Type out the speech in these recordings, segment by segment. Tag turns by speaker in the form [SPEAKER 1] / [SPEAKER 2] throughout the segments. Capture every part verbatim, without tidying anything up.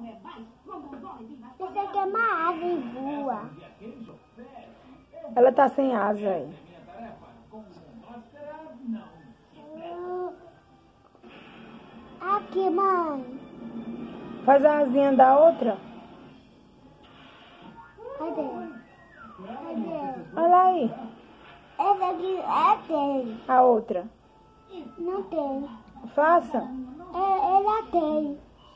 [SPEAKER 1] Essa aqui é uma ave e voa.
[SPEAKER 2] Ela tá sem asa aí.
[SPEAKER 1] Aqui, mãe.
[SPEAKER 2] Faz a asinha da outra.
[SPEAKER 1] Cadê? Cadê?
[SPEAKER 2] Olha aí.
[SPEAKER 1] Essa aqui é tem.
[SPEAKER 2] A outra.
[SPEAKER 1] Não tem.
[SPEAKER 2] Faça.
[SPEAKER 1] É, ela tem.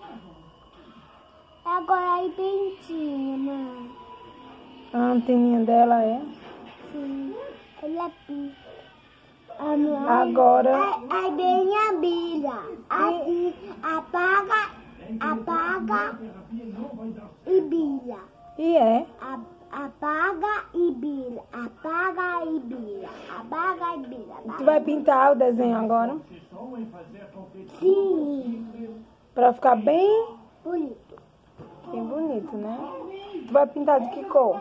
[SPEAKER 1] Agora aí pentinha, mãe.
[SPEAKER 2] A anteninha dela é.
[SPEAKER 1] Sim. Ela pica. A mãe.
[SPEAKER 2] Agora.
[SPEAKER 1] Aí vem a bilha. Assim, apaga, apaga e bilha.
[SPEAKER 2] E é.
[SPEAKER 1] A, apaga e bilha. Apaga e bilha. Apaga e bilha.
[SPEAKER 2] Tu vai pintar o desenho agora?
[SPEAKER 1] Sim.
[SPEAKER 2] Pra ficar bem,
[SPEAKER 1] Bonito.
[SPEAKER 2] bem bonito, né? Tu vai pintar de que cor?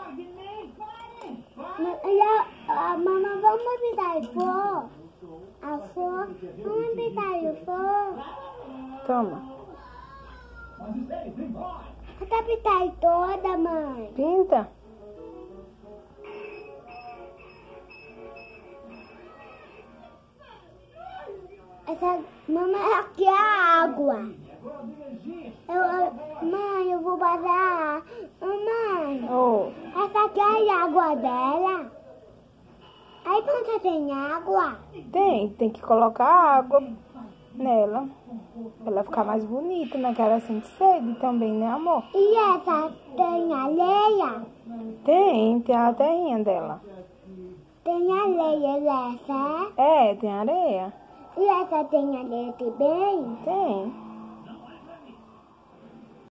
[SPEAKER 1] E a, a mamãe, vamos pintar de flor? A flor? Vamos pintar de flor?
[SPEAKER 2] Toma.
[SPEAKER 1] Até pintar de toda, mãe.
[SPEAKER 2] Pinta.
[SPEAKER 1] Essa, mamãe, aqui é a água. Eu, eu, mãe, eu vou passar. Mamãe,
[SPEAKER 2] Oh.
[SPEAKER 1] essa aqui é a água dela. Aí quando tem água,
[SPEAKER 2] Tem, tem que colocar água nela. Pra ela ficar mais bonita, né? Que ela sente sede também, né, amor?
[SPEAKER 1] e essa tem areia.
[SPEAKER 2] Tem, tem a terrinha dela.
[SPEAKER 1] Tem areia dessa.
[SPEAKER 2] É, tem areia.
[SPEAKER 1] E essa tem areia também.
[SPEAKER 2] Tem.